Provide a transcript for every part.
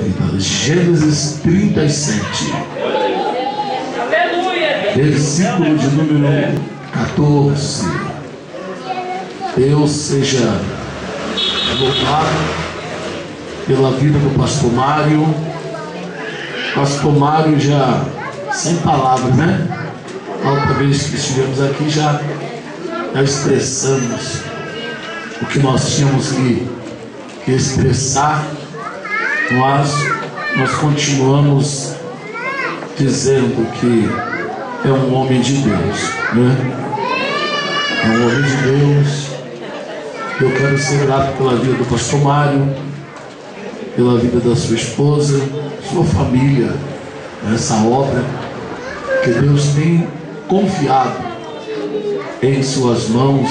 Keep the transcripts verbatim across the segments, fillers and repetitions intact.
vida. Gênesis trinta e sete, versículo de número quatorze. Deus seja louvado pela vida do pastor Mário. Pastor Mário já sem palavras, né? A outra vez que estivemos aqui já, já expressamos o que nós tínhamos que, que expressar, mas nós continuamos dizendo que é um homem de Deus, né? É um homem de Deus. Eu quero ser grato pela vida do pastor Mário, pela vida da sua esposa, sua família, nessa obra que Deus tem confiado em suas mãos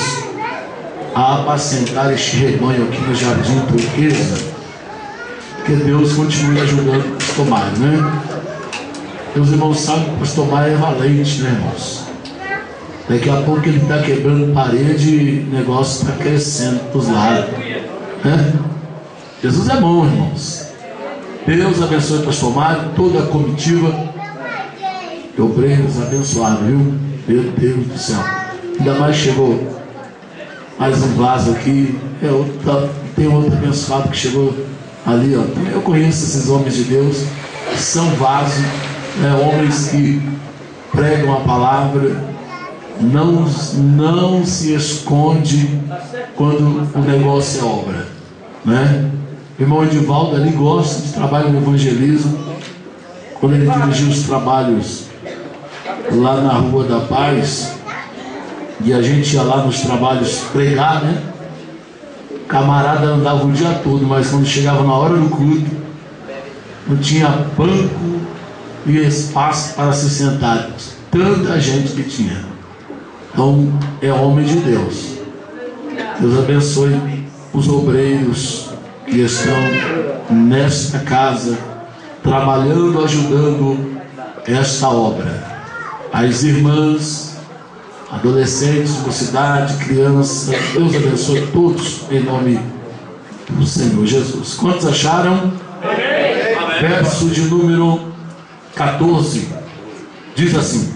a apacentar este rebanho aqui no Jardim Turquesa. Que Deus continue ajudando o pastor Mário, né? Meus irmãos sabem que o pastor Mário é valente, né, irmãos? Daqui a pouco ele está quebrando parede e o negócio está crescendo para os lados, né? Jesus é bom, irmãos. Deus abençoe o pastor Mário, toda a comitiva. Obreiros abençoados, viu? Meu Deus do céu. Ainda mais chegou mais um vaso aqui. É outra, tem outro abençoado que chegou ali, ó. Eu conheço esses homens de Deus, que são vasos, né? Homens que pregam a palavra. Não, não se esconde quando o negócio é obra, né? O irmão Edivaldo ali gosta de trabalho no evangelismo. Quando ele dirigiu os trabalhos lá na Rua da Paz, e a gente ia lá nos trabalhos pregar, né? O camarada andava o dia todo, mas quando chegava na hora do culto, não tinha banco e espaço para se sentar. Tanta gente que tinha. Então, é homem de Deus. Deus abençoe os obreiros que estão nesta casa, trabalhando, ajudando esta obra. As irmãs, adolescentes, mocidade, crianças, Deus abençoe todos em nome do Senhor Jesus. Quantos acharam? Amém. Verso de número quatorze diz assim: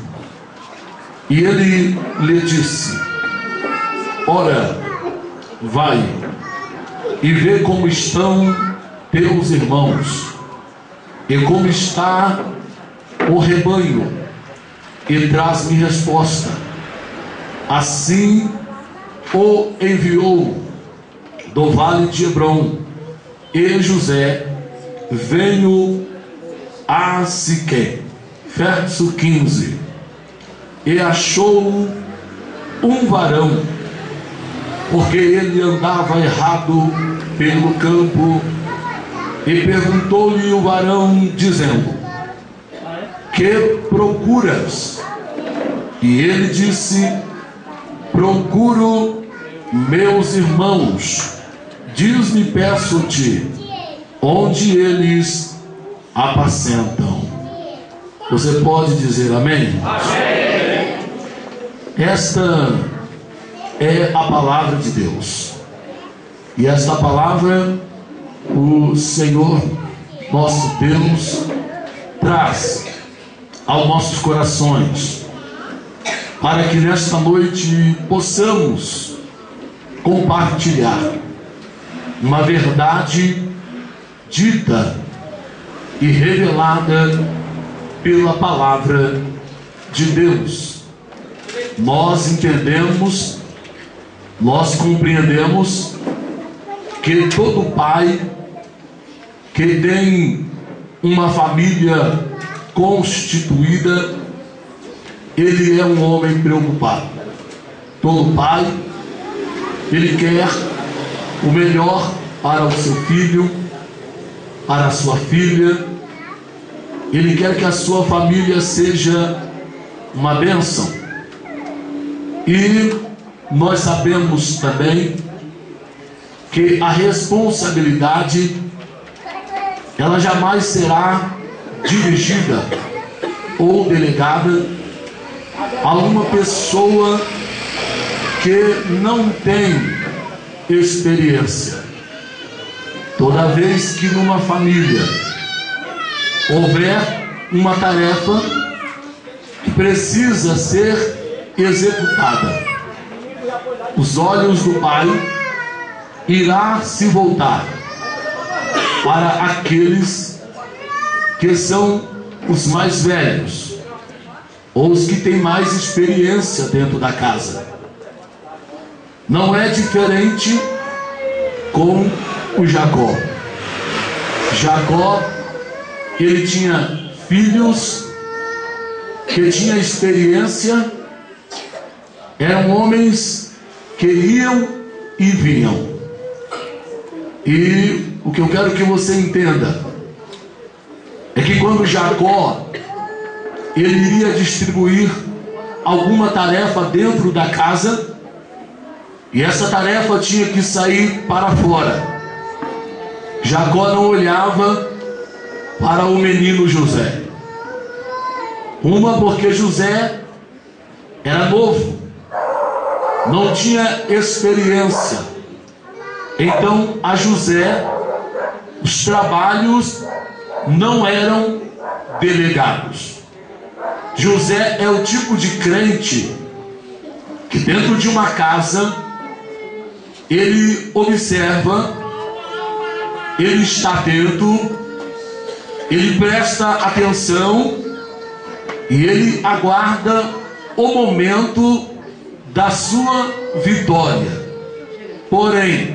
e ele lhe disse: ora, vai e vê como estão teus irmãos e como está o rebanho, e traz-me resposta. Assim o enviou do vale de Hebrom, e José veio a Siquém. Verso quinze. E achou um varão, porque ele andava errado pelo campo, e perguntou-lhe o varão, dizendo: que procuras? E ele disse: procuro meus irmãos. Diz-me, peço-te, onde eles apacentam. Você pode dizer amém? Amém. Esta é a palavra de Deus. E esta palavra o Senhor nosso Deus traz aos nossos corações, para que nesta noite possamos compartilhar uma verdade dita e revelada pela palavra de Deus. Nós entendemos, nós compreendemos que todo pai que tem uma família constituída, ele é um homem preocupado. Todo pai, ele quer o melhor para o seu filho, para a sua filha. Ele quer que a sua família seja uma bênção. E nós sabemos também que a responsabilidade, ela jamais será dirigida ou delegada a uma pessoa que não tem experiência. Toda vez que numa família houver uma tarefa que precisa ser executada, os olhos do pai irá se voltar para aqueles que são os mais velhos, ou os que têm mais experiência dentro da casa. Não é diferente com o Jacó. Jacó, ele tinha filhos que tinham experiência, eram homens que iam e vinham. E o que eu quero que você entenda é que quando Jacó ele iria distribuir alguma tarefa dentro da casa, e essa tarefa tinha que sair para fora, Jacó não olhava para o menino José. Uma, porque José era novo, não tinha experiência. Então a José os trabalhos não eram delegados. José é o tipo de crente que dentro de uma casa ele observa, ele está atento, ele presta atenção e ele aguarda o momento da sua vitória. Porém,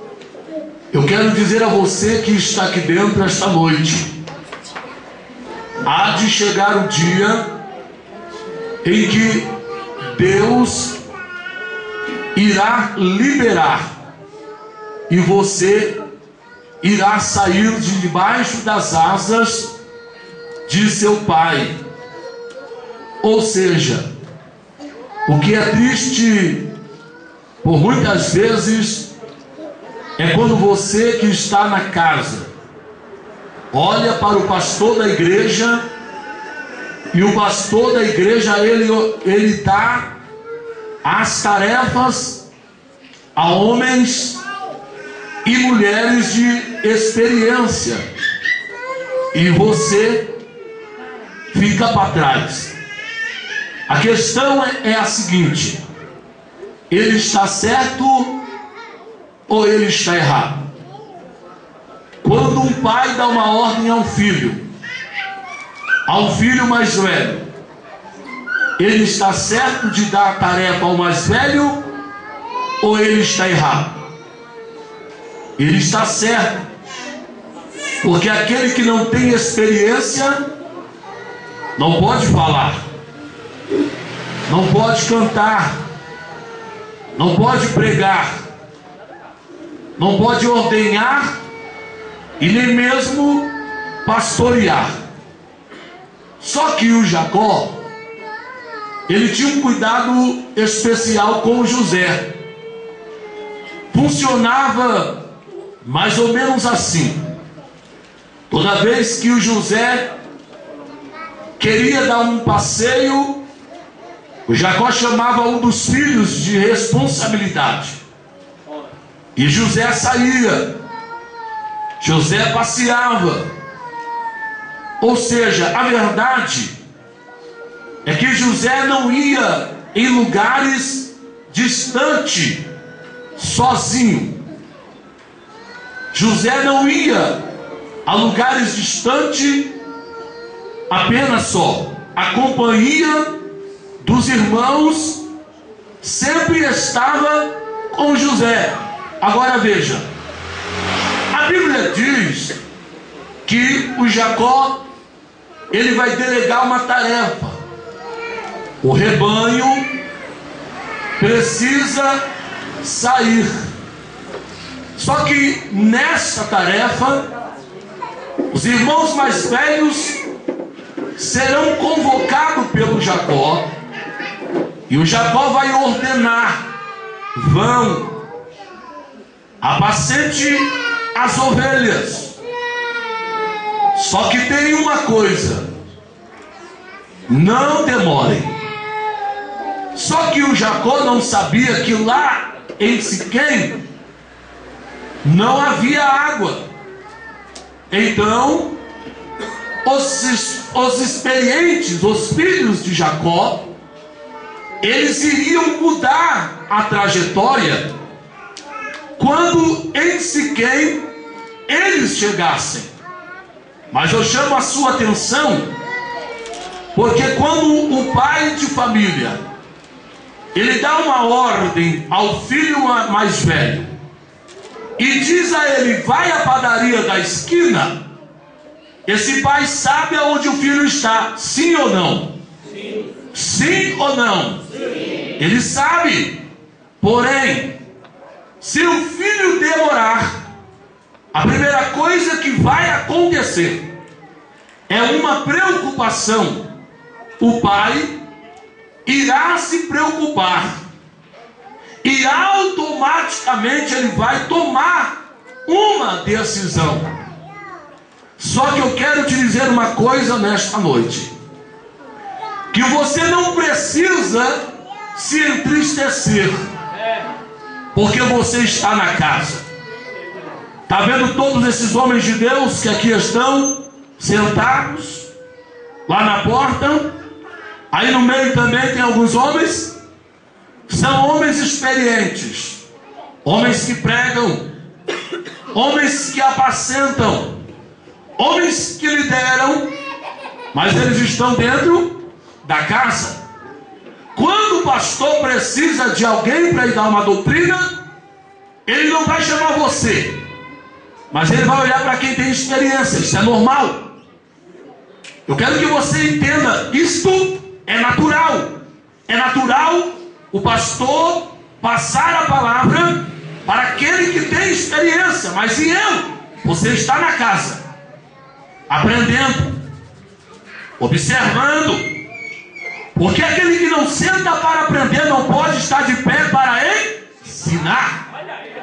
eu quero dizer a você que está aqui dentro esta noite, há de chegar o dia em que Deus irá liberar e você irá sair de debaixo das asas de seu pai. Ou seja, o que é triste por muitas vezes é quando você que está na casa olha para o pastor da igreja e o pastor da igreja ele, ele dá as tarefas a homens e mulheres de experiência e você fica para trás. A questão é, é a seguinte: ele está certo ou ele está errado? Quando um pai dá uma ordem a um filho, a um filho mais velho, ele está certo de dar a tarefa ao mais velho ou ele está errado? Ele está certo, porque aquele que não tem experiência não pode falar, não pode cantar, não pode pregar, não pode ordenhar e nem mesmo pastorear. Só que o Jacó, ele tinha um cuidado especial com o José. Funcionava mais ou menos assim: toda vez que o José queria dar um passeio, o Jacó chamava um dos filhos de responsabilidade e José saía, José passeava. Ou seja, a verdade é que José não ia em lugares distantes sozinho. José não ia a lugares distantes apenas só. A companhia dos irmãos sempre estava com José. Agora veja, a Bíblia diz que o Jacó ele vai delegar uma tarefa. O rebanho precisa sair. Só que nessa tarefa, os irmãos mais velhos serão convocados pelo Jacó, e o Jacó vai ordenar: vão, apacente as ovelhas. Só que tem uma coisa: não demorem. Só que o Jacó não sabia que lá em Siquém não havia água. Então os, os experientes, os filhos de Jacó, eles iriam mudar a trajetória quando em Siquém eles chegassem. Mas eu chamo a sua atenção, porque quando o pai de família, ele dá uma ordem ao filho mais velho, e diz a ele, vai à padaria da esquina, esse pai sabe aonde o filho está, sim ou não? Sim. Sim ou não? Sim. Ele sabe. Porém, se o filho demorar, a primeira coisa que vai acontecer é uma preocupação. O pai irá se preocupar e automaticamente ele vai tomar uma decisão. Só que eu quero te dizer uma coisa nesta noite, que você não precisa se entristecer, porque você está na casa. Está vendo todos esses homens de Deus que aqui estão sentados lá na porta? Aí no meio também tem alguns homens. São homens experientes, homens que pregam, homens que apacentam, homens que lideram, mas eles estão dentro da casa. Quando o pastor precisa de alguém para ir dar uma doutrina, ele não vai chamar você, mas ele vai olhar para quem tem experiência. Isso é normal. Eu quero que você entenda, isto é natural. É natural o pastor passar a palavra para aquele que tem experiência. Mas e eu? Você está na casa, aprendendo, observando. Porque aquele que não senta para aprender não pode estar de pé para ensinar.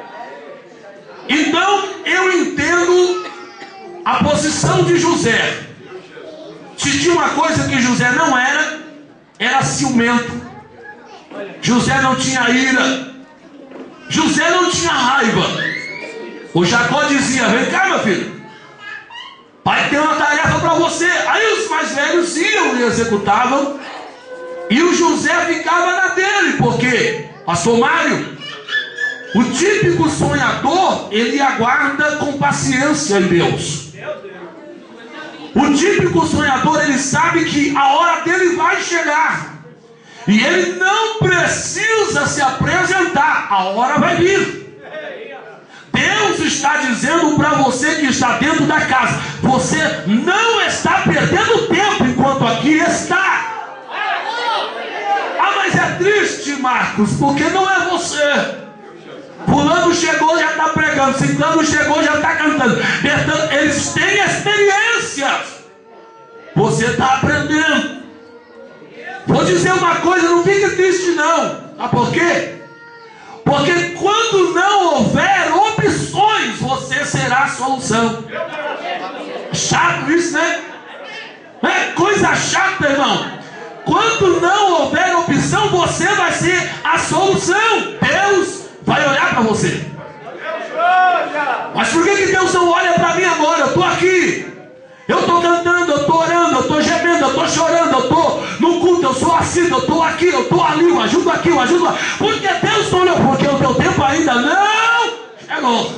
Então eu entendo a posição de José. Se tinha uma coisa que José não era, era ciumento. José não tinha ira, José não tinha raiva. O Jacó dizia, vem cá meu filho, pai tem uma tarefa para você. Aí os mais velhos iam e executavam, e o José ficava na dele. Porque, pastor Mário, o típico sonhador, ele aguarda com paciência em Deus. O típico sonhador, ele sabe que a hora dele vai chegar, e ele não precisa se apresentar, a hora vai vir. Deus está dizendo para você que está dentro da casa, você não está perdendo tempo enquanto aqui está. Ah, mas é triste, Marcos, porque não é você. Fulano chegou, já está pregando. Ciclano chegou, já está cantando. Eles têm experiência. Você está aprendendo. Vou dizer uma coisa, não fique triste não. Sabe por quê? Porque quando não houver opções, você será a solução. Chato isso, né? É coisa chata, irmão. Quando não houver opção, você vai ser a solução. Deus vai olhar para você. Mas por que, que Deus não olha para mim agora? Eu estou aqui, eu estou cantando, eu estou orando, eu estou gemendo, eu estou chorando, eu estou no culto, eu sou assim, eu estou aqui, eu estou ali, eu ajudo aqui, eu ajudo lá. Por que Deus não olhou? Porque o teu tempo ainda não chegou.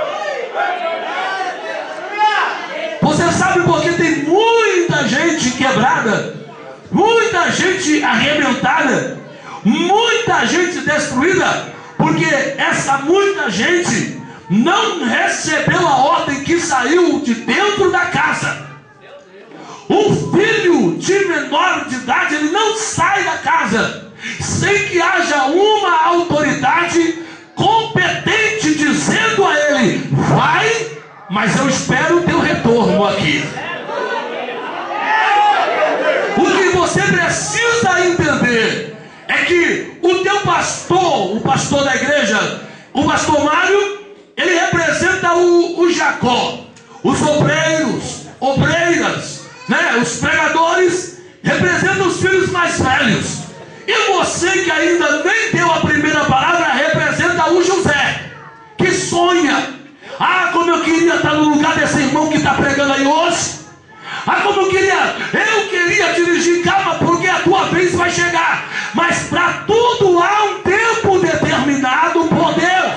Você sabe por que tem muita gente quebrada, muita gente arrebentada, muita gente destruída? Porque essa muita gente não recebeu a ordem que saiu de dentro da casa. Um filho de menor de idade, ele não sai da casa sem que haja uma autoridade competente dizendo a ele, vai, mas eu espero o teu retorno aqui. O que você precisa entender é que o teu pastor, o pastor da igreja, o pastor Mário, ele representa o, o Jacó. Os obreiros, obreiras, né? Os pregadores representam os filhos mais velhos. E você que ainda nem deu a primeira palavra representa o José, que sonha. Ah, como eu queria estar no lugar desse irmão que está pregando aí hoje. Ah, como eu queria, eu queria dirigir, calma, porque a tua vez vai chegar. Mas para tudo há um tempo determinado por Deus.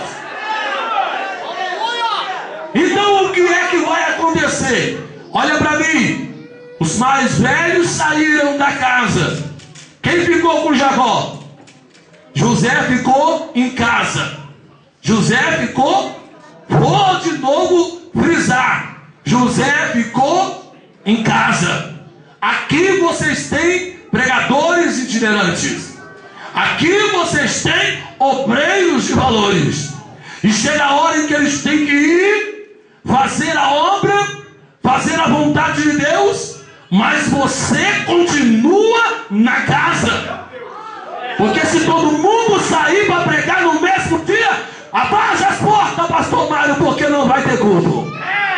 Então o que é que vai acontecer? Olha para mim. Os mais velhos saíram da casa. Quem ficou com Jacó? José ficou em casa. José ficou, vou de novo frisar, José ficou em casa. Aqui vocês têm pregadores itinerantes. Aqui vocês têm obreiros de valores. E chega a hora em que eles têm que ir fazer a obra, fazer a vontade de Deus, mas você continua na casa. Porque se todo mundo sair para pregar no mesmo dia, abaixa as portas, pastor Mário, porque não vai ter culto.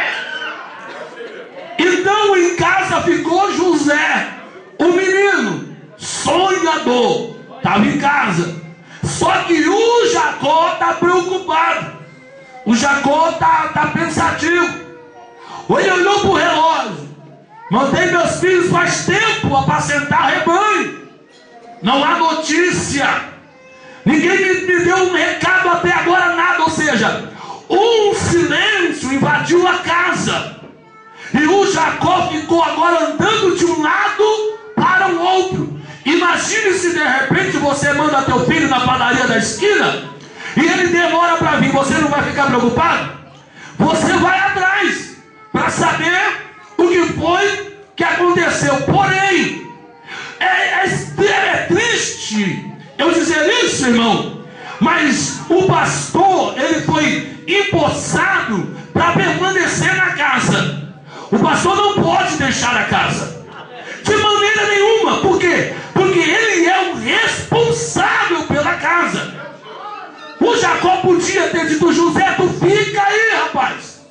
Então em casa ficou José, o menino sonhador, estava em casa. Só que o Jacó está preocupado. O Jacó está tá pensativo. Ele olhou para o relógio. Mandei meus filhos faz tempo apacentar rebanho. Não há notícia. Ninguém me, me deu um recado até agora, nada. Ou seja, um silêncio invadiu a casa. E o Jacó ficou agora andando de um lado para o outro. Imagine se de repente você manda teu filho na padaria da esquina e ele demora para vir. Você não vai ficar preocupado? Você vai atrás para saber o que foi que aconteceu. Porém, é, é, é triste eu dizer isso, irmão, mas o pastor, ele foi empossado para permanecer na casa. O pastor não pode deixar a casa de maneira nenhuma. Por quê? Porque ele é o responsável pela casa. O Jacó podia ter dito: José, tu fica aí, rapaz,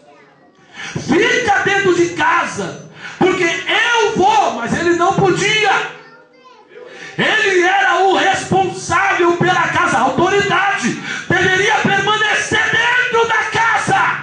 fica dentro de casa, porque eu vou. Mas ele não podia. Ele era o responsável pela casa. A autoridade deveria permanecer dentro da casa.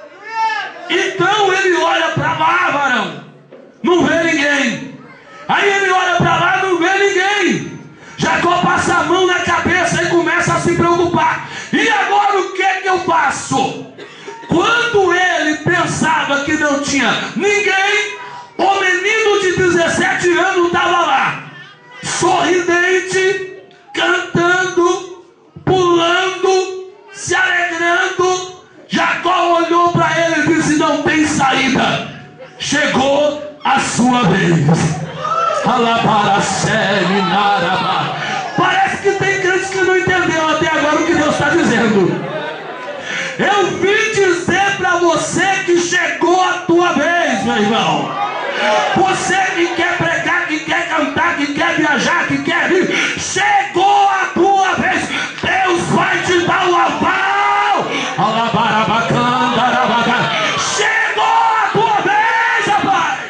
Então ele olha para lá, varão, não vê ninguém. Aí ele olha para lá, não vê ninguém. Jacó passa a mão na cabeça e começa a se preocupar. E agora o que é que eu faço? Quando ele pensava que não tinha ninguém, o menino de dezessete anos estava lá, sorridente, cantando, pulando, se alegrando. Jacó olhou para ele e disse: não tem saída, chegou a sua vez. Parece que tem crentes que não entendeu até agora o que Deus está dizendo. Eu vim dizer para você que chegou a tua vez, meu irmão. Você que quer pregar, que quer cantar, que quer viajar, que quer vir, chegou a tua vez. Deus vai te dar o aval. Chegou a tua vez, rapaz.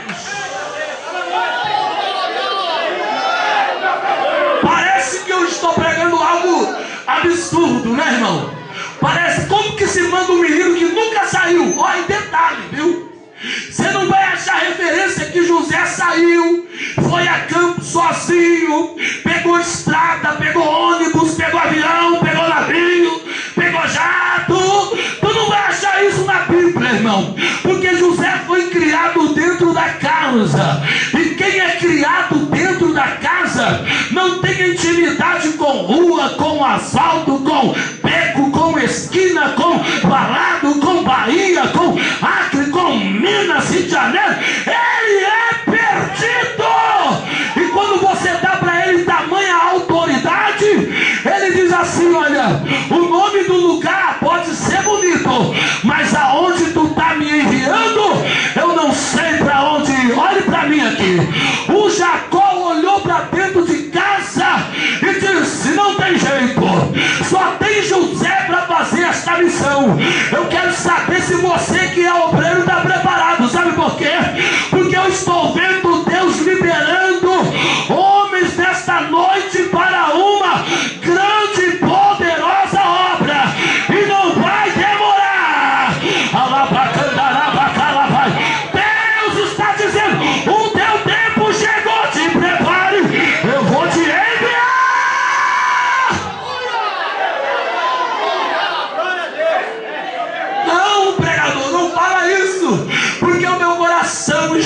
Parece que eu estou pregando algo absurdo, né, irmão? Parece como que se manda um menino que nunca saiu. Olha, detalhe, viu? Você não vai achar referência que José saiu, foi a campo sozinho, pegou estrada, pegou ônibus, pegou avião, pegou navio, pegou jato. Tu não vai achar isso na Bíblia, irmão, porque José foi criado dentro da casa. E quem é criado dentro da casa não tem intimidade com rua, com asfalto, com beco, com esquina, com balado, com Bahia, com Acre, com Minas, Rio de Janeiro. Ele é perdido. E quando você dá para ele tamanha autoridade, ele diz assim: olha, o nome do lugar pode ser bonito, mas aonde tu está me enviando, eu não sei para onde ir. Olhe para mim aqui. O Jacó olhou para dentro de casa e disse: não tem jeito, só tem José para fazer esta missão. Eu quero saber se você que é obreiro está preparado. Sabe por quê?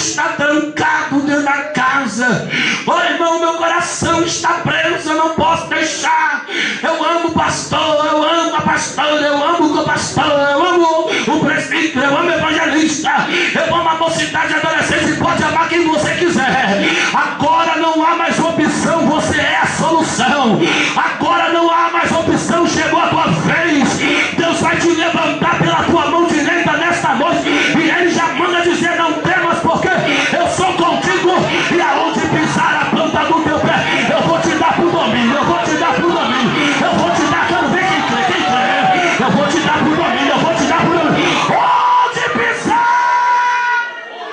está trancado dentro da casa. Oh, irmão, meu coração está preso, eu não posso deixar. Eu amo o pastor, eu amo a pastora, eu amo o pastor, eu amo o presbítero, eu amo o evangelista, eu amo a mocidade, a adolescente, pode amar quem você quiser. Agora não há mais opção, você é a solução. Agora não há mais opção, chegou a tua vez. Deus vai te levantar pela tua mão direita nesta noite, e Ele já manda dizer: não temas, porque eu sou contigo, e aonde pisar a planta do teu pé, eu vou te dar por domínio, eu vou te dar por domínio, eu vou te dar, quero ver quem crê, quem crê, eu vou te dar por domínio, eu vou te dar por domínio, onde pisar.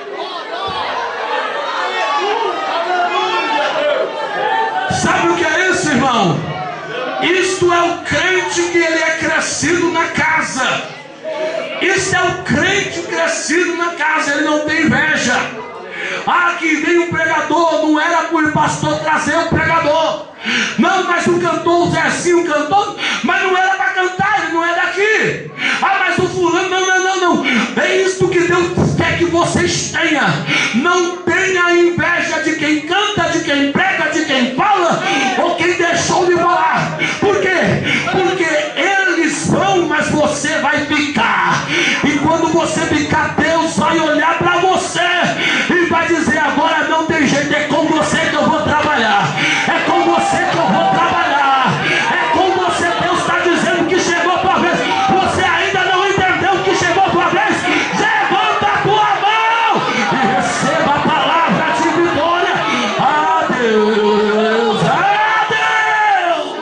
Sabe o que é isso, irmão? Isto é o crente que ele é crescido na casa. Isso é o crente crescido na casa. Ele não tem inveja. Ah, que vem um pregador. Não era para o pastor trazer o pregador. Não, mas o cantor, o Zezinho cantou, mas não era para cantar, ele não é daqui. Ah, mas o fulano, não, não, não, não. É isso que Deus quer que vocês tenham. Não tenha inveja de quem canta, de quem prega, de quem fala, ou quem deixou de falar. Por quê? Porque eles vão, mas você vai ficar. E quando você ficar, Deus vai olhar para você e vai dizer: agora não tem jeito, é com você que eu vou trabalhar. É com você que eu vou trabalhar. É com você. Deus está dizendo que chegou a tua vez. Você ainda não entendeu que chegou a tua vez? Levanta a tua mão e receba a palavra de vitória. Adeus, adeus.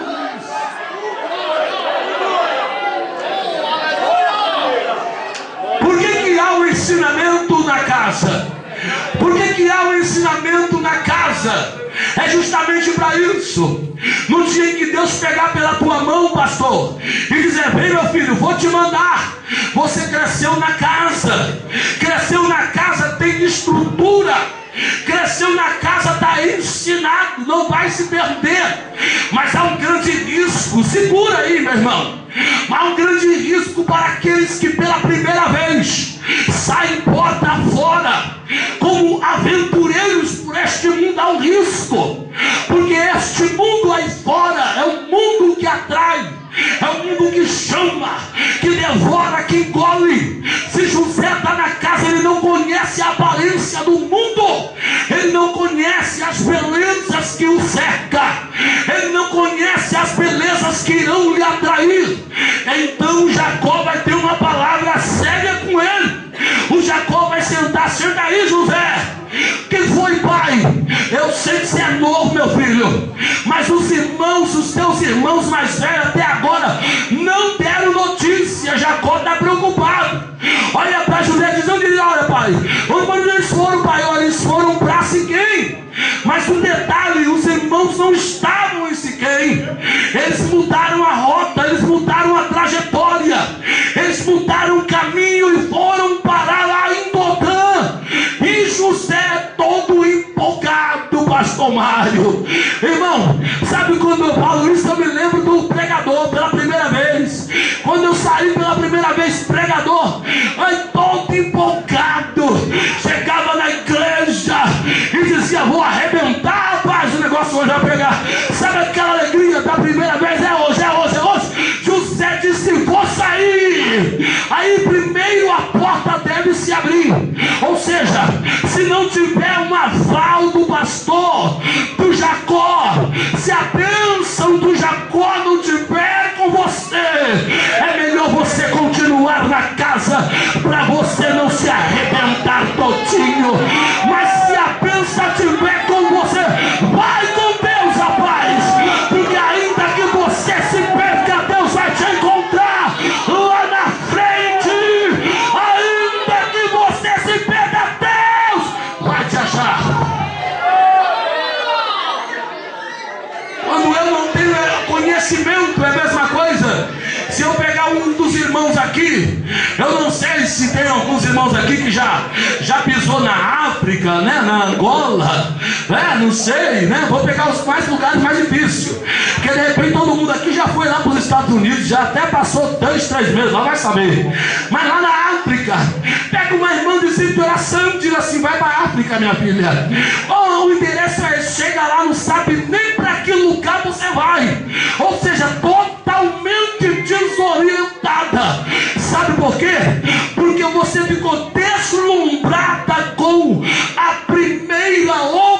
Por que que há um ensinamento na casa? Por que que há um ensinamento na casa? É justamente para isso. No dia em que Deus pegar pela tua mão, pastor, e dizer: vem, meu filho, vou te mandar. Você cresceu na casa. Cresceu na casa, tem estrutura. Cresceu na casa, está ensinado, não vai se perder. Mas há um grande risco. Segura aí, meu irmão. Há um grande risco para aqueles que pela primeira vez saem porta fora como aventureiros por este mundo. Há um risco, porque este mundo aí fora é um mundo que atrai, é um mundo que chama, que devora, que engole. Se José está na casa, ele não conhece a aparência do mundo, ele não conhece as belezas que o cercam, ele não conhece as belezas que irão lhe atrair. Então Jacó vai ter uma palavra séria com ele. O Jacó vai sentar: senta aí, José. Que foi, pai? Eu sei que você é novo, meu filho, mas os irmãos, os teus irmãos mais velhos até agora não deram notícia. Jacó está preocupado. Olha para José dizendo: olha, pai, onde eles foram, pai? Olha, eles foram para Siquém. Mas um detalhe: os irmãos não estavam em Siquém. Eles mudaram a rota, eles mudaram a trajetória, eles mudaram o caminho e foram parar lá em Dotã. E José todo empolgado, pastor Mário. Irmão, sabe quando eu falo isso, eu me lembro do pregador pela primeira vez. Quando eu saí pela primeira vez pregador, aí todo empolgado, chegava na igreja e dizia: vou arrebentar, rapaz, o negócio hoje vai pegar. Sabe aquela alegria da primeira vez? É hoje, é hoje, é hoje. José disse: vou sair. Aí primeiro a porta deve se abrir. Ou seja, se não tiver um aval do pastor, do Jacó, se a bênção do Jacó não tiver com você, é melhor você continuar na casa, para você não se arrebentar todinho. Mas se a bênção tiver com você, vai com Deus, rapaz, porque ainda que você se perca, Deus vai te encontrar lá na frente. Ainda que você se perca, Deus vai te achar. Quando eu não tenho conhecimento, é a mesma coisa. Se eu pegar um dos irmãos aqui, eu não sei se tem alguns irmãos aqui que já, já pisou na África, né, na Angola, né, não sei, né, vou pegar os mais lugares mais difíceis, porque de repente todo mundo aqui já foi lá para os Estados Unidos, já até passou dois, três meses, lá vai saber. Mas lá na África, pega uma irmã de oração e diz assim: vai para a África. fica, minha filha. Oh, o endereço é, chega lá, não sabe nem para que lugar você vai. Ou seja, totalmente desorientada. Sabe por quê? Porque você ficou deslumbrada com a primeira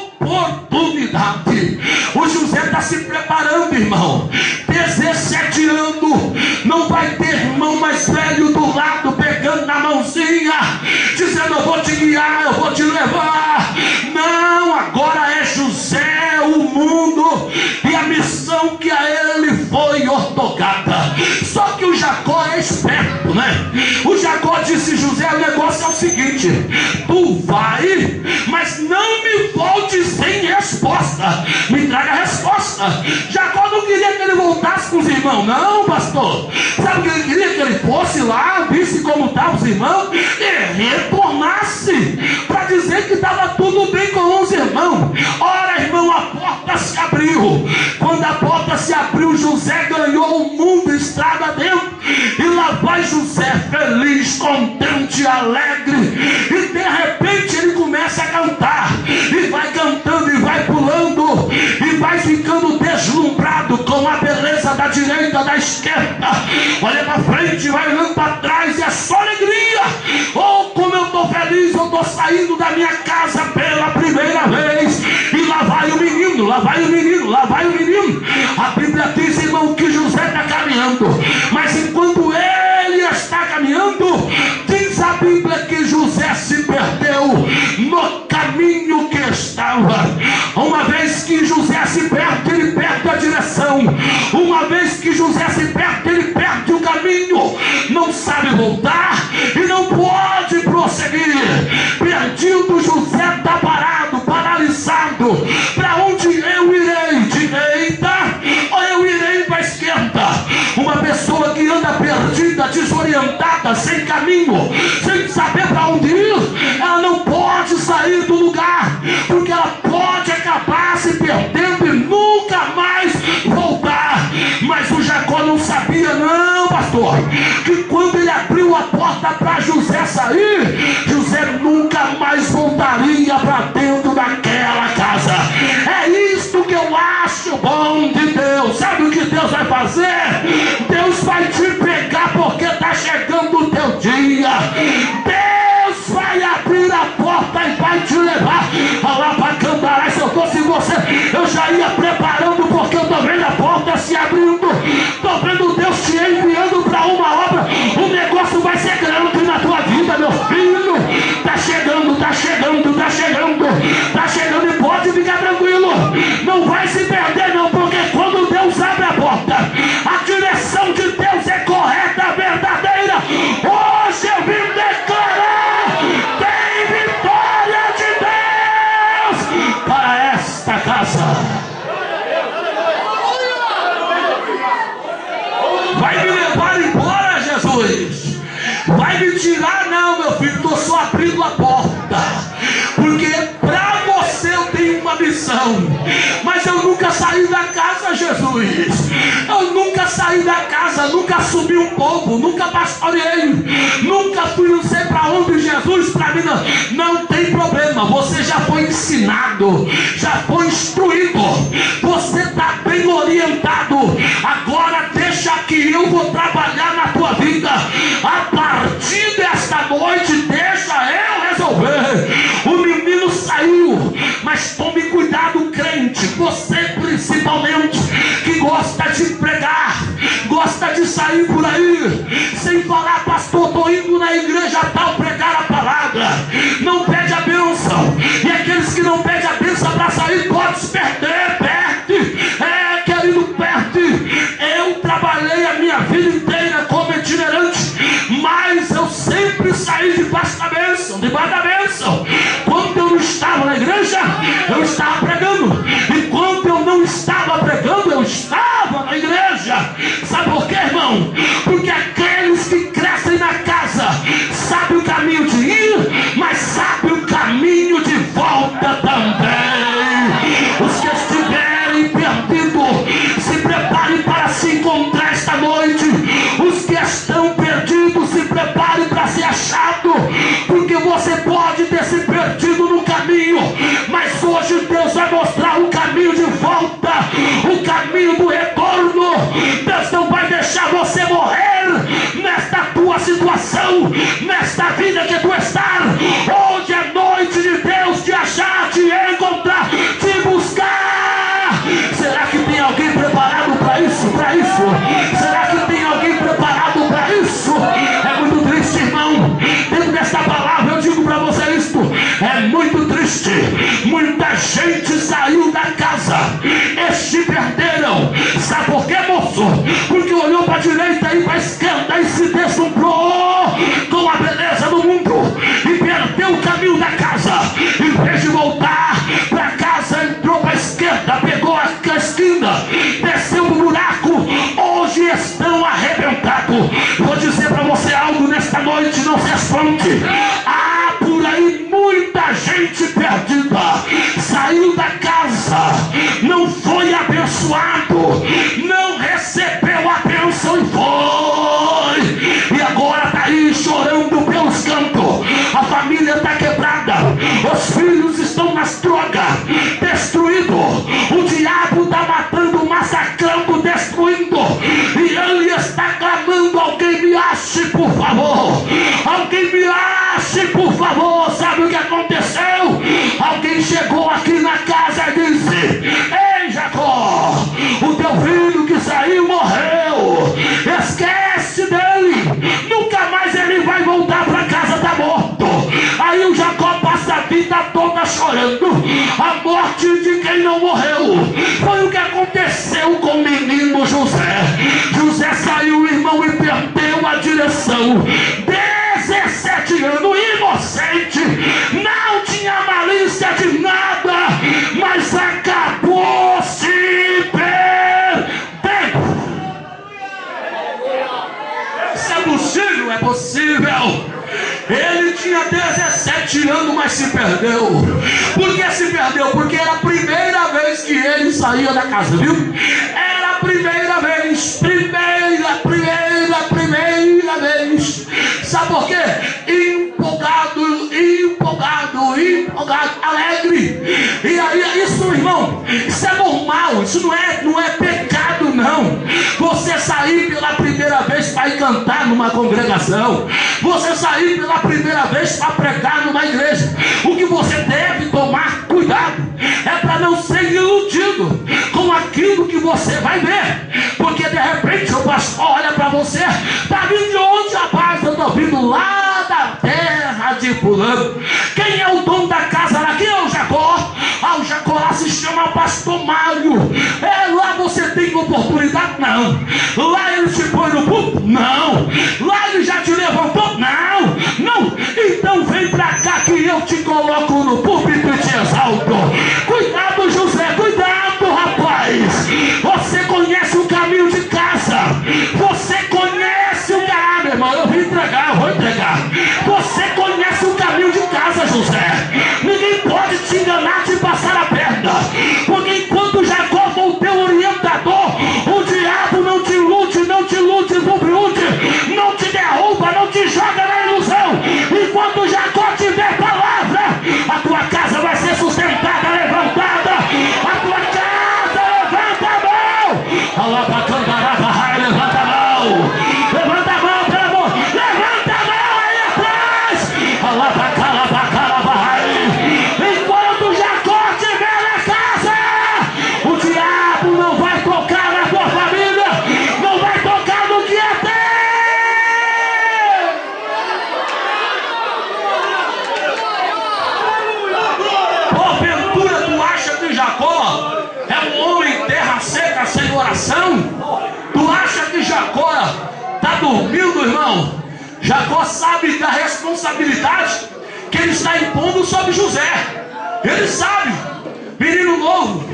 oportunidade. O José está se preparando, irmão. dezessete anos, não vai ter irmão mais velho do lado pegando na mãozinha, dizendo: eu vou te guiar, eu vou te levar. Não, agora é José, o mundo e a missão que a ele foi ortogada. Só que o Jacó é esperto, né? O Jacó disse: José, o negócio é o seguinte, tu vai, mas não me volte sem resposta, me traga a resposta. Jacó não queria que ele voltasse com os irmãos, não, pastor. Sabe o que ele queria? Que ele fosse lá, visse como estavam os irmãos e retornasse para dizer que estava tudo bem com os irmãos. Ora, irmão, a porta se abriu. Quando a porta se abriu, José ganhou o mundo estrada dentro, e lá vai José feliz, contente, alegre, e de repente ele começa a cantar, e vai cantando, e vai pulando, e vai ficando deslumbrado com a beleza da direita, da esquerda. Olha para frente, vai olhando para trás, e é só alegria. Oh, como eu estou feliz, eu estou saindo da minha casa pela primeira vez. E lá vai o menino, lá vai o menino, lá vai o menino. A Bíblia diz, irmão, que José está caminhando, mas enquanto ele está caminhando, diz a Bíblia que José se perdeu no caminho que estava. Uma vez que José se perde, ele perde a direção. Uma vez que José se perde, ele perde o caminho, não sabe voltar e não pode prosseguir. Perdido, José está parado, paralisado. Para onde eu irei? Direita ou eu irei para a esquerda? Uma pessoa que anda perdida, desorientada, sem caminho, sem saber para onde ir, ela não pode sair do lugar, porque ela pode acabar se perdendo e nunca mais voltar. Mas o Jacó não sabia, não, pastor, que quando ele abriu a porta para José sair, José nunca mais voltaria para dentro daquela casa. É isto que eu acho bom de Deus. Sabe o que Deus vai fazer? Deus vai te pegar porque está chegando o teu dia. Deus vai abrir a porta e vai te levar lá para Candarás. Se eu fosse você, eu já ia preparando, porque eu estou vendo a porta se abrindo, estou vendo Deus te enviando para uma obra. O negócio vai ser grande na tua vida, meu filho. Está chegando, está chegando, está chegando, está chegando, e pode ficar tranquilo, não vai se perder não, porque quando Deus abre a porta, a direção de Deus é correta, verdadeira. Hoje eu vim declarar: tem vitória de Deus para esta casa. Vai me levar embora, Jesus? Vai me tirar? Não, meu filho, estou só abrindo a porta, porque para você eu tenho uma missão. Mas eu nunca saí da casa, Jesus. Eu nunca saí da casa, nunca subi um povo, nunca pastoreei, nunca fui não sei para onde, Jesus. Para mim não, não tem problema. Você já foi ensinado, já foi instruído, você está bem orientado. Agora deixa que eu vou trabalhar na tua vida. A partir desta noite, deixa eu resolver. O menino saiu, mas tome cuidado, crente, você principalmente, que gosta de pregar, gosta de sair por aí sem falar: pastor, estou indo na igreja tal pregar a palavra. Não pede a bênção. E aqueles que não pedem a bênção para sair, pode se perder. Perde, é, querido, perde. Eu trabalhei a minha vida inteira como itinerante, mas eu sempre saí debaixo da bênção, debaixo da bênção. Quando eu não estava na igreja, eu estava pregando, e quando eu não estava pregando, eu estava na igreja. Sabe por quê, irmão? Porque aqueles que crescem na casa sabem o caminho de ir, mas sabem o caminho de volta também. Os que estiverem perdidos, se preparem para se encontrar esta noite. Os que estão perdidos, se preparem para ser achado, porque você pode ter se perdido no caminho caminho, mas hoje Deus vai mostrar o caminho de volta, o caminho do retorno. Deus não vai deixar você morrer nesta tua situação, nesta vida que tu estás. Hoje é noite de Deus te achar, te encontrar, te buscar. Será que tem alguém preparado para isso? Para isso? Será que tem alguém preparado para isso? É muito triste, irmão. Dentro desta palavra eu digo para você isto: é muito triste. Muita gente saiu da casa e se perderam. Sabe por quê, moço? Porque olhou para a direita e para a esquerda e se deslumbrou com a beleza do mundo e perdeu o caminho da casa. Em vez de voltar para casa, entrou para a esquerda, pegou a esquina, desceu no buraco. Hoje estão arrebentados. Vou dizer para você algo nesta noite, não se espante. Há por aí muita gente perdida. Saiu da casa, não foi abençoado, não recebeu a bênção e foi. E agora está aí chorando pelos cantos. A família está quebrada, os filhos estão nas drogas, destruídos. O diabo está matando, massacrando, destruindo. E ele está clamando: alguém me ache, por favor. Alguém me ache, por favor. Sabe o que aconteceu? Alguém chegou aqui na casa e disse: ei, Jacó, o teu filho que saiu morreu. Esquece dele, nunca mais ele vai voltar para casa, está morto. Aí o Jacó passa a vida toda chorando a morte de quem não morreu. Foi o que aconteceu com o menino José. José saiu, irmão, e perdeu a direção. dezessete anos, inocente, não tinha malícia de nada, mas acabou se perdendo. Isso é possível? É possível. Ele tinha dezessete anos, mas se perdeu. Por que se perdeu? Porque era a primeira vez que ele saía da casa, viu? Era a primeira vez, primeira, primeira, primeira vez. Sabe por quê? Empolgado, empolgado, empolgado, alegre. E aí, isso, irmão, isso é normal, isso não é, não é pecado, não. Você sair pela primeira vez para ir cantar numa congregação, você sair pela primeira vez para pregar numa igreja, o que você deve tomar cuidado é para não ser iludido com aquilo que você vai ver. Porque de repente o pastor olha para você: está vindo de onde, rapaz? Eu estou vindo lá da terra de fulano. Quem é o dono da casa lá? Quem é o Jacó? Ah, o Jacó lá se chama Pastor Mário. É, lá você tem oportunidade? Não. Lá ele te põe no púlpito? Não. Lá ele já te levantou? Não. Não. Então vem pra cá que eu te coloco no púlpito e te exalto. Cuidado, José, cuidado, rapaz. Você conhece o caminho de casa. Você conhece o caminho. Ah, meu irmão, eu vou entregar, eu vou entregar. Você conhece o caminho de casa, José. Ninguém pode te enganar, te passar a perna. Porque enquanto Jacó foi o teu orientador, o diabo não te ilude, não te ilude, ilude, não te derruba, não te joga na ilusão. Enquanto Jacó te der palavra, a tua casa vai ser sustentada, levantada. A tua casa, levanta a mão. Alabacandarabahai, levanta a mão. Levanta a mão, pelo amor. Levanta a mão aí atrás. Alabacandarabahai. Enquanto Jacó estiver na casa, o diabo não vai tocar na tua família, não vai tocar no que é teu. Porventura tu acha que Jacó é um homem terra seca sem oração? Tu acha que Jacó está dormindo, irmão? Jacó sabe da responsabilidade que ele está impondo sobre José. Ele sabe, menino novo.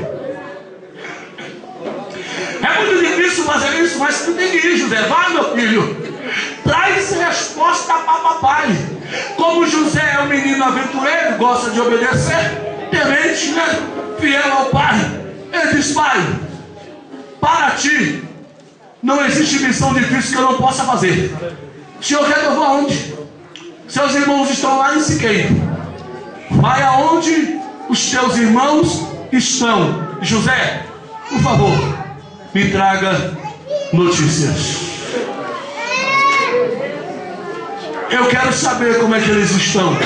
É muito difícil fazer isso, mas tu tem que ir, José. Vai, meu filho, traz resposta para papai. Como José é um menino aventureiro, gosta de obedecer, temente, né? Fiel ao pai, ele diz: pai, para ti não existe missão difícil que eu não possa fazer. Senhor, quer que eu vou aonde? Seus irmãos estão lá em Siquém. Vai aonde os teus irmãos estão. José, por favor, me traga notícias. Eu quero saber como é que eles estão.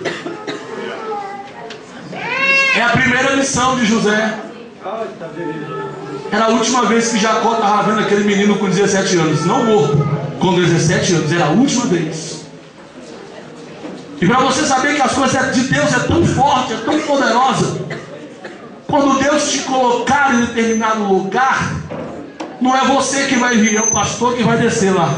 É a primeira lição de José. Era a última vez que Jacó estava vendo aquele menino com dezessete anos, não morto, com dezessete anos, era a última vez. E para você saber que as coisas de Deus é tão forte, é tão poderosa, quando Deus te colocar em determinado lugar, não é você que vai vir, é o pastor que vai descer lá.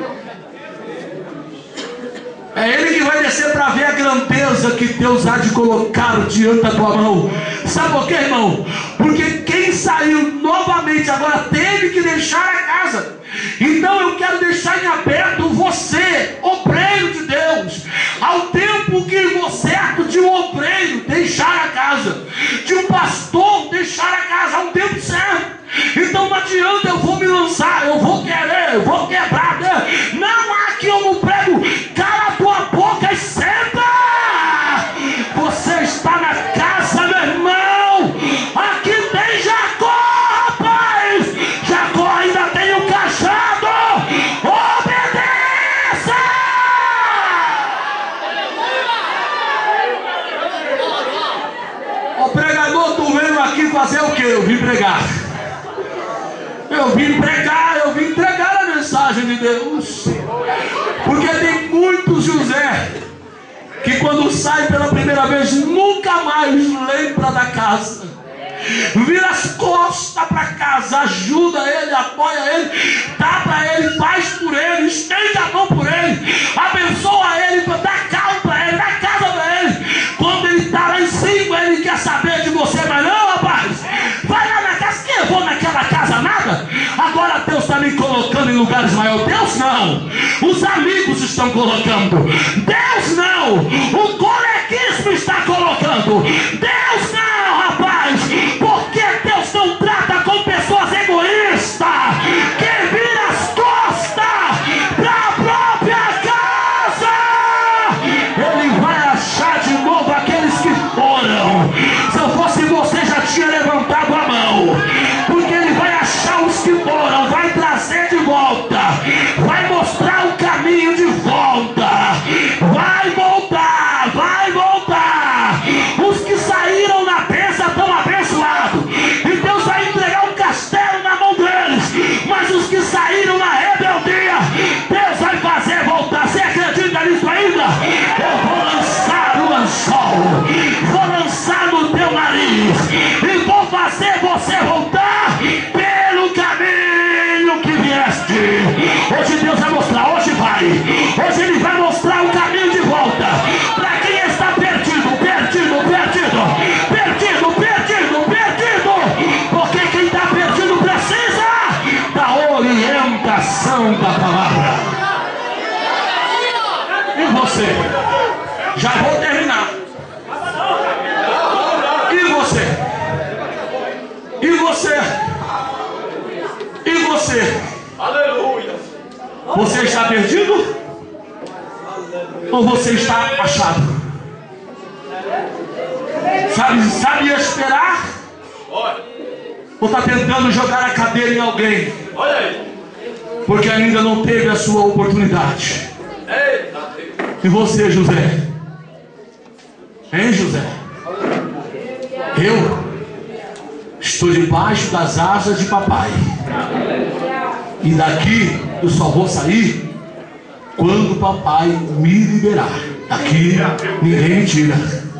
É ele que vai descer para ver a grandeza que Deus há de colocar diante da tua mão. Sabe por quê, irmão? Porque quem saiu novamente agora teve que deixar a casa. Então eu quero deixar em aberto você, obreiro de Deus. Ao tempo que você, certo, de um obreiro deixar a casa, de um pastor deixar a casa, ao tempo certo. Então não adianta, eu vou me lançar, eu vou querer, eu vou quebrar. Não há que eu não prego. Cala a tua boca e senta. Você está na casa, meu irmão. Aqui tem Jacó, rapaz. Jacó ainda tem o cajado. Obedeça. O pregador, tu veio aqui fazer o quê? Eu vim pregar. Eu vim pregar, eu vim entregar a mensagem de Deus. Porque tem muitos José que quando sai pela primeira vez nunca mais lembra da casa. Vira as costas para casa, ajuda ele, apoia ele, dá para ele, faz por ele, estende a mão por ele, abençoa ele, dá calma para ele, dá casa para ele. Quando ele está lá em cima, ele quer saber de você, mas não, rapaz, vai lá na casa, que eu vou naquela casa nada. Agora Deus está me colocando em lugares maiores. Deus não, os amigos estão colocando. Deus não, o coleguismo está colocando. Deus não, rapaz, porque Deus não trata com pessoas egoístas que viram as costas para a própria casa. Ele vai achar de novo aqueles que foram. Se eu fosse você, já tinha levantado a mão, porque ele vai achar os que foram, vai trazer de volta, vai mostrar o caminho de volta, vai voltar, vai voltar. Os que saíram na bênção estão abençoados, e Deus vai entregar um castelo na mão deles. Mas os que saíram na rebeldia, Deus vai fazer voltar. Você acredita nisso ainda? Eu vou lançar o anzol, vou lançar no teu nariz e vou fazer você voltar pelo caminho que vieste. Hoje Deus vai mostrar, hoje vai. Hoje Ele vai mostrar o caminho de volta para quem está perdido, perdido, perdido, perdido, perdido, perdido. Porque quem está perdido precisa da orientação da palavra. E você? Já vou terminar. E você? E você? E você? Aleluia! Você está perdido? Ou você está achado? Sabe, sabe esperar? Ou está tentando jogar a cadeira em alguém? Olha aí! Porque ainda não teve a sua oportunidade. E você, José? Hein, José? Eu estou debaixo das asas de papai. E daqui eu só vou sair quando papai me liberar. Daqui ninguém me tira.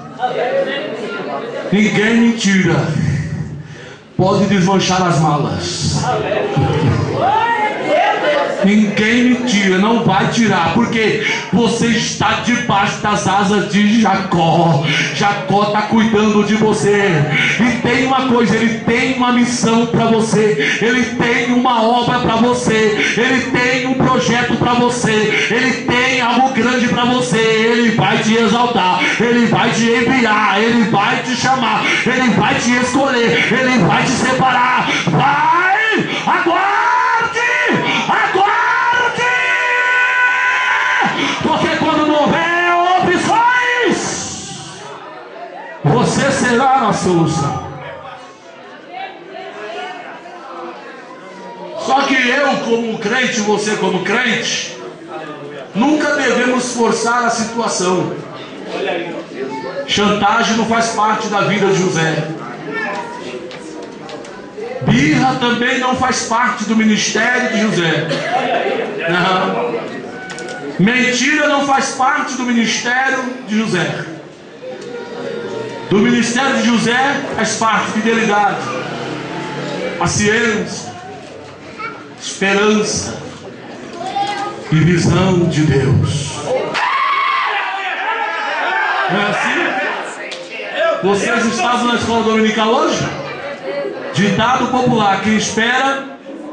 Ninguém me tira. Pode desmanchar as malas. Ninguém me tira, não vai tirar, porque você está debaixo das asas de Jacó. Jacó está cuidando de você. E tem uma coisa, ele tem uma missão para você, ele tem uma obra para você, ele tem um projeto para você, ele tem algo grande para você. Ele vai te exaltar, ele vai te enviar, ele vai te chamar, ele vai te escolher, ele vai te separar. Vai, aguarde, aguarde. Porque quando não houver opções, você será a solução. Só que eu, como crente, você como crente, nunca devemos forçar a situação. Chantagem não faz parte da vida de José. Birra também não faz parte do ministério de José. Não. Mentira não faz parte do ministério de José. Do ministério de José faz parte fidelidade, paciência, esperança e visão de Deus. Não é assim? Vocês estavam na escola dominical hoje? Ditado popular: quem espera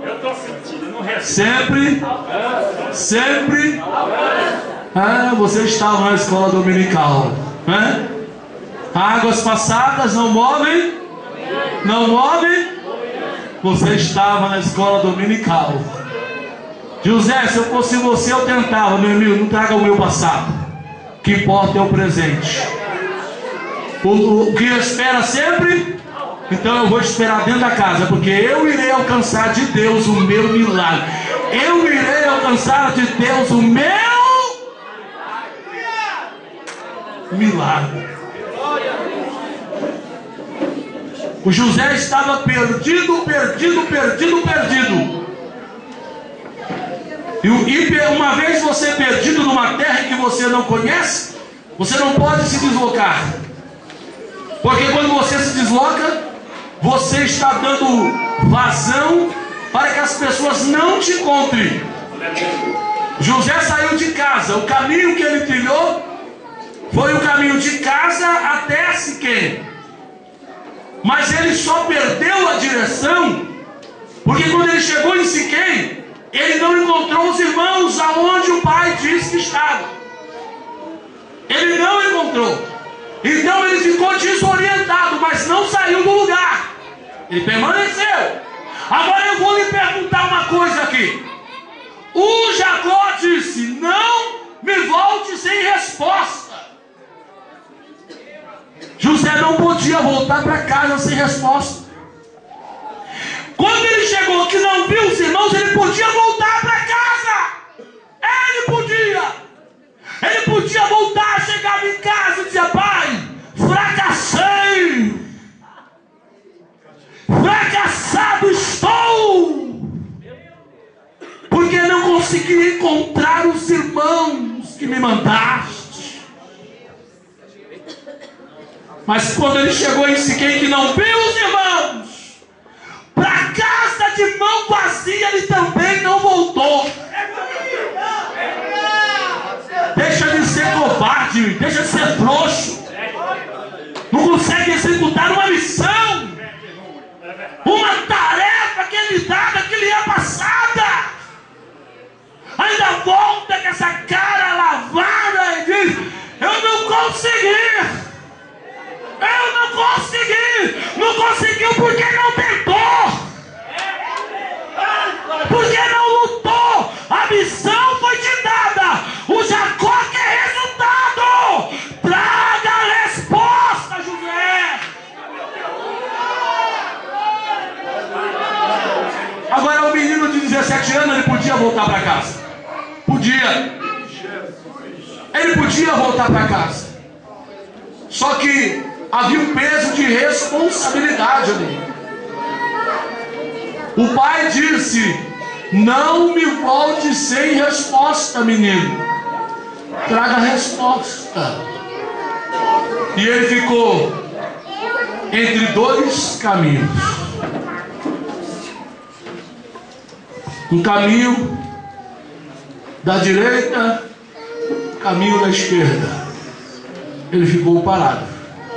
sempre, sempre. Ah, vocês estavam na escola dominical, né? Águas passadas não movem, não movem. Você estava na escola dominical. José, se eu fosse você, eu tentava, meu amigo, não traga o meu passado. O que importa é o presente. O, o que espera sempre, então eu vou esperar dentro da casa, porque eu irei alcançar de Deus o meu milagre. Eu irei alcançar de Deus o meu milagre. O José estava perdido, perdido, perdido, perdido. E, e uma vez você perdido numa terra que você não conhece, você não pode se deslocar. Porque quando você se desloca, você está dando vazão para que as pessoas não te encontrem. José saiu de casa. O caminho que ele trilhou foi o caminho de casa até Siquém. Mas ele só perdeu a direção porque quando ele chegou em Siquém, ele não encontrou os irmãos aonde o pai disse que estava. Ele não encontrou. Então ele ficou desorientado, mas não saiu do lugar. Ele permaneceu. Agora eu vou lhe perguntar uma coisa aqui. O Jacó disse: não me volte sem resposta. José não podia voltar para casa sem resposta. Quando ele chegou que não viu os irmãos, ele podia voltar para casa. Ele podia. Ele podia voltar, chegava em casa e dizia: pai, fracassei. Fracassado estou. Porque não consegui encontrar os irmãos que me mandaste. Mas quando ele chegou em Siquém, que não viu os irmãos, para casa de mão vazia, ele também não voltou. Deixa de ser covarde, deixa de ser frouxo. Não consegue executar uma missão, uma tarefa que ele dava, que lhe é passada. Ainda volta com essa cara lavada e diz: eu não consegui. Eu não consegui. Não conseguiu porque não tentou. Porque não lutou. A missão foi te dada. O Jacó quer resultado. Traga a resposta, José. Agora o menino de dezessete anos, ele podia voltar para casa. Podia. Ele podia voltar para casa. Só que havia um peso de responsabilidade ali. O pai disse: não me volte sem resposta, menino. Traga a resposta. E ele ficou entre dois caminhos. Um caminho da direita, caminho da esquerda. Ele ficou parado.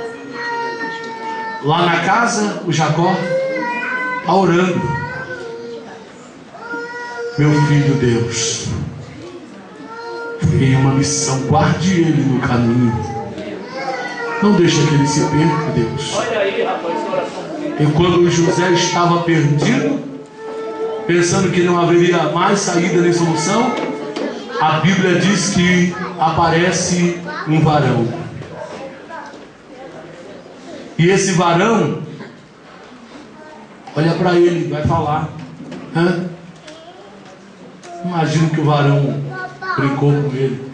Lá na casa, o Jacó está orando: meu filho Deus, tem uma missão, guarde ele no caminho. Não deixe que ele se perca, Deus. E quando José estava perdido, pensando que não haveria mais saída nem solução, a Bíblia diz que aparece um varão. E esse varão olha para ele, vai falar. Hã? Imagino que o varão brincou com ele.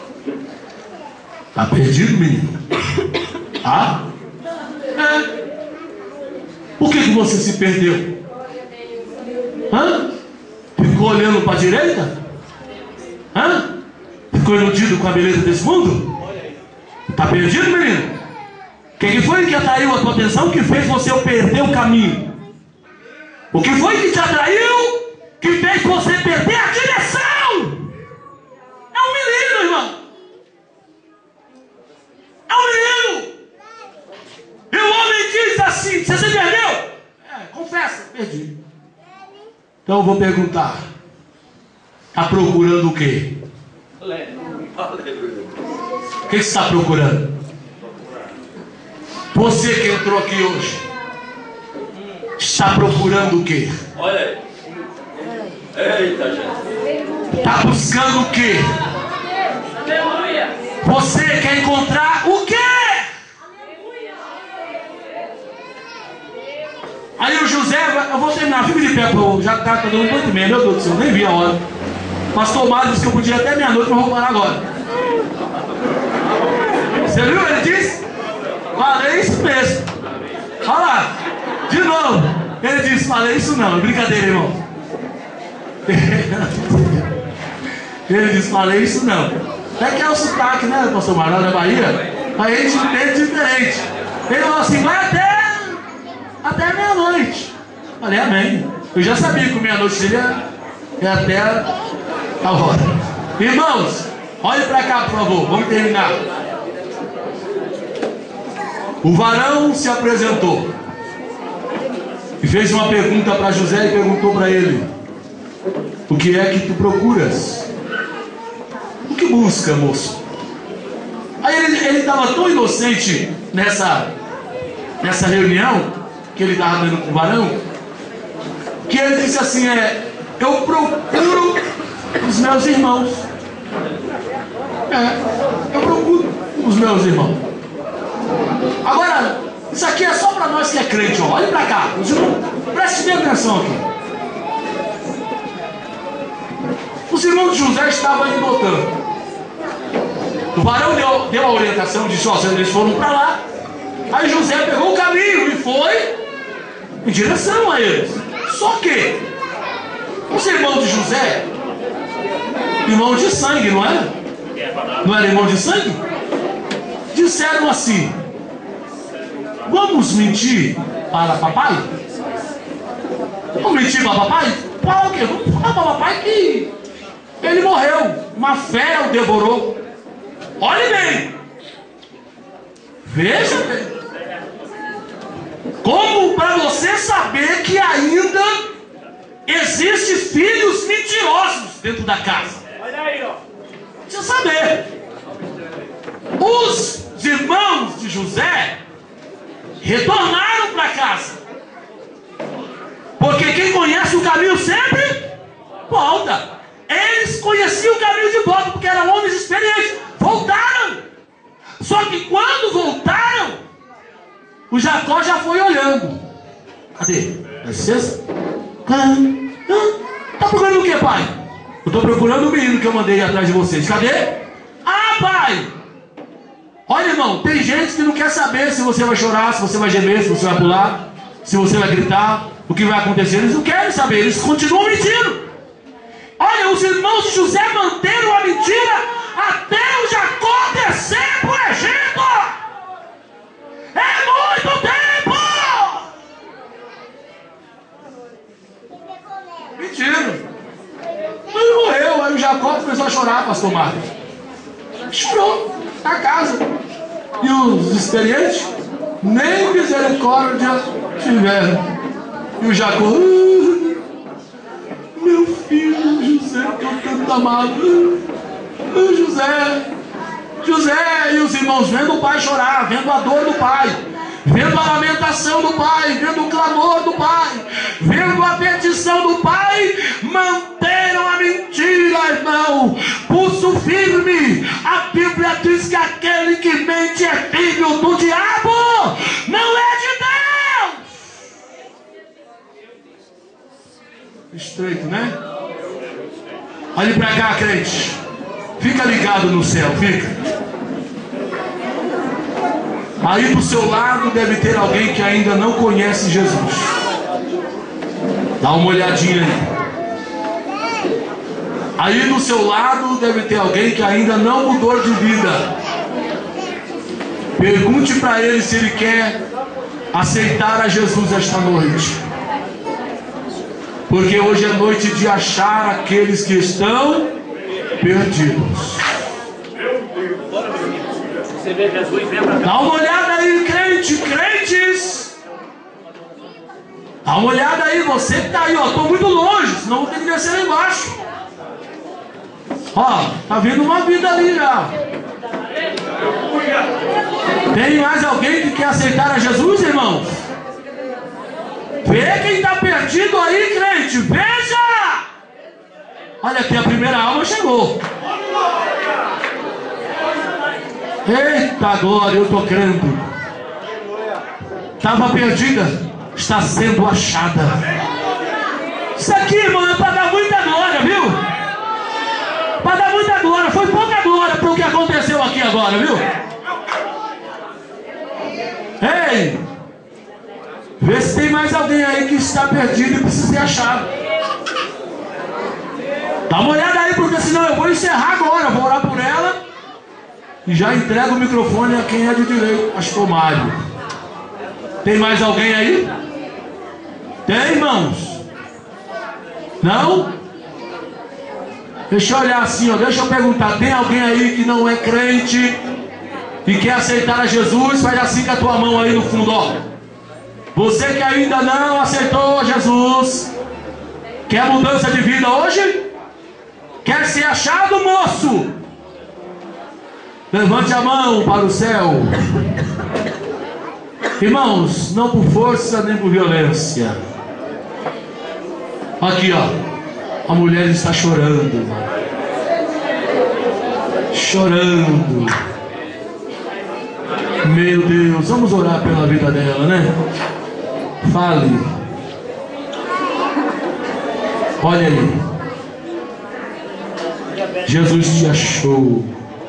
Tá perdido, menino? Ah? É. Por que, que você se perdeu? Hã? Ficou olhando para a direita? Hã? Ficou iludido com a beleza desse mundo? Tá perdido, menino? O que, que foi que atraiu a tua atenção que fez você perder o caminho? O que foi que te atraiu que fez você perder a direção? É um menino, irmão. É um menino. E o homem diz assim: você se perdeu? É, confessa, perdi. Então eu vou perguntar: está procurando o quê? O que você está procurando? Você que entrou aqui hoje está procurando o quê? Olha aí. Eita, gente. Está buscando o quê? Você quer encontrar o quê? Aí o José, eu vou terminar, fica de pé, pô, já está todo mundo oito e meia, meu Deus do céu, nem vi a hora. O pastor Mário disse que eu podia até meia-noite, mas vou parar agora. Você viu? Ele disse? Falei isso mesmo. Olha lá, de novo. Ele disse, falei isso não, é brincadeira, irmão. Ele disse, falei isso não. Até que é o sotaque, né, pastor Mário, lá da Bahia. Aí a gente entende diferente. Ele falou assim, vai até... até meia-noite. Falei, amém. Eu já sabia que meia-noite seria é até a hora. Irmãos, olhe para cá, por favor. Vamos terminar. O varão se apresentou e fez uma pergunta para José e perguntou para ele: o que é que tu procuras? O que busca, moço? Aí ele estava tão inocente nessa, nessa reunião que ele estava dando com o varão, que ele disse assim: é, eu procuro os meus irmãos. É, eu procuro os meus irmãos. Agora, isso aqui é só para nós que é crente, ó. Olha para cá, preste bem atenção aqui. Os irmãos de José estavam indo voltando. O varão deu, deu a orientação, disse: ó, eles foram para lá. Aí José pegou o caminho e foi em direção a eles. Só que os irmãos de José, irmãos de sangue, não era? Não era irmão de sangue? Disseram assim: vamos mentir para papai? Vamos mentir para papai? Para o quê? Vamos falar para papai que ele morreu, uma fera o devorou. Olhe bem, veja bem. Como para você saber que ainda existem filhos mentirosos dentro da casa. Olha aí, ó. Precisa saber. Os irmãos de José retornaram para casa, porque quem conhece o caminho sempre volta. Eles conheciam o caminho de volta, porque eram homens experientes. Voltaram. Só que quando voltaram, o Jacó já foi olhando. Cadê? Dá licença? Está procurando o que, pai? Eu estou procurando o menino que eu mandei atrás de vocês. Cadê? Ah, pai! Olha, irmão, tem gente que não quer saber se você vai chorar, se você vai gemer, se você vai pular, se você vai gritar, o que vai acontecer. Eles não querem saber, eles continuam mentindo. Olha, os irmãos de José manteram a mentira até o Jacó descer para o Egito. É muito tempo! Mentira. Ele morreu, aí o Jacó começou a chorar, pastor Marcos. Chorou na casa. E os experientes nem misericórdia tiveram. E o Jacó, uh, meu filho José, que eu tanto amava. Uh, José, José, e os irmãos vendo o pai chorar, vendo a dor do pai, vendo a lamentação do pai, vendo o clamor do pai, vendo a petição do pai, manteram a mentira, irmão. Pulso firme. A Bíblia diz que aquele que mente é filho do diabo. Não é estreito, né? Olhe para cá, crente. Fica ligado no céu, fica. Aí do seu lado deve ter alguém que ainda não conhece Jesus. Dá uma olhadinha aí. Aí do seu lado deve ter alguém que ainda não mudou de vida. Pergunte para ele se ele quer aceitar a Jesus esta noite. Porque hoje é noite de achar aqueles que estão perdidos. Dá uma olhada aí, crente, crentes. Dá uma olhada aí, você que está aí, ó. Estou muito longe, senão vou ter que descer lá embaixo. Ó, tá vindo uma vida ali já. Tem mais alguém que quer aceitar a Jesus, irmãos? Vê quem está perdido aí, crente. Veja! Olha aqui, a primeira alma chegou. Eita glória, eu estou crendo. Estava perdida, está sendo achada. Isso aqui, irmão, é para dar muita glória, viu? Para dar muita glória. Foi pouca glória para o que aconteceu aqui agora, viu? Ei, vê se tem mais alguém aí que está perdido e precisa ser achado. Dá uma olhada aí, porque senão eu vou encerrar agora. Vou orar por ela e já entrego o microfone a quem é de direito. Acho que é o Mário. Tem mais alguém aí? Tem, irmãos? Não? Deixa eu olhar assim, ó. Deixa eu perguntar. Tem alguém aí que não é crente e quer aceitar a Jesus? Faz assim com a tua mão aí no fundo, ó. Você que ainda não aceitou Jesus, quer mudança de vida hoje? Quer ser achado, moço? Levante a mão para o céu. Irmãos, não por força nem por violência. Aqui, ó. A mulher está chorando. Chorando. Meu Deus, vamos orar pela vida dela, né? Fale. Olha aí. Jesus te achou.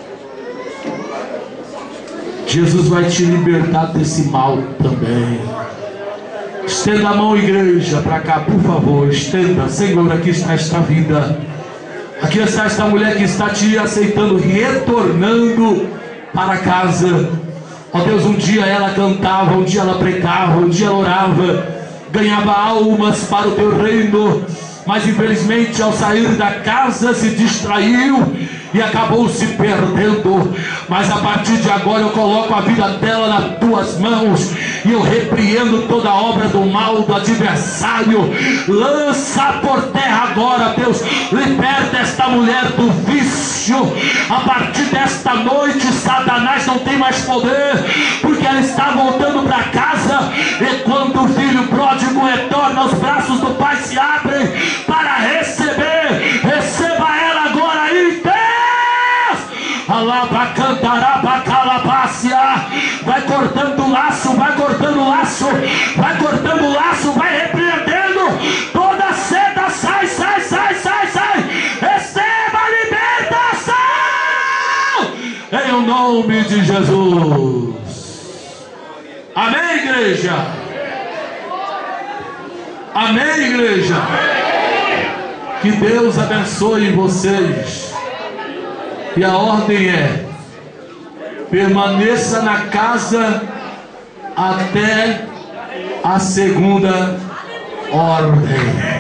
Jesus vai te libertar desse mal também. Estenda a mão, igreja, para cá, por favor. Estenda. Senhor, aqui está esta vida. Aqui está esta mulher que está te aceitando, retornando para casa. Ó Deus, um dia ela cantava, um dia ela pregava, um dia ela orava, ganhava almas para o teu reino. Mas infelizmente ao sair da casa se distraiu e acabou se perdendo. Mas a partir de agora eu coloco a vida dela nas tuas mãos e eu repreendo toda a obra do mal, do adversário. Lança por terra agora, Deus. Liberta esta mulher do vício. A partir desta noite Satanás não tem mais poder, porque ela está voltando para casa. E quando o filho pródigo retorna, os braços do pai se abrem para receber. Receba ela agora aí, Deus. Vai cortando o laço, vai cortando o laço, vai cortando o laço, vai repreendendo toda seda. Sai, sai, sai, sai, sai. Receba a libertação em nome de Jesus. Amém, igreja? Amém, igreja? Que Deus abençoe vocês. E a ordem é: permaneça na casa até a segunda ordem.